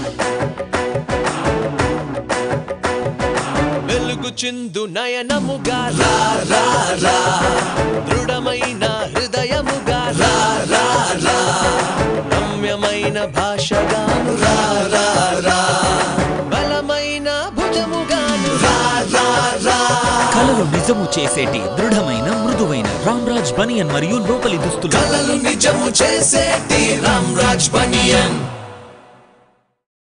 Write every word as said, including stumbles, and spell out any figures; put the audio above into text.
వెలుగు చిందు నయనముగా రా రా రా దృఢమైన హృదయముగా రా రా రా రమ్యమైన భాషగాను రా రా రా బలమైన భుజముగాను రా రా రా కలలు నిజము చేసేటి దృఢమైన మృదువైన రామ్రాజ్ బనియన్ మరియు లోపలి దుస్తులు కలలు నిజము చేసేటి రామ్రాజ్ బనియన్.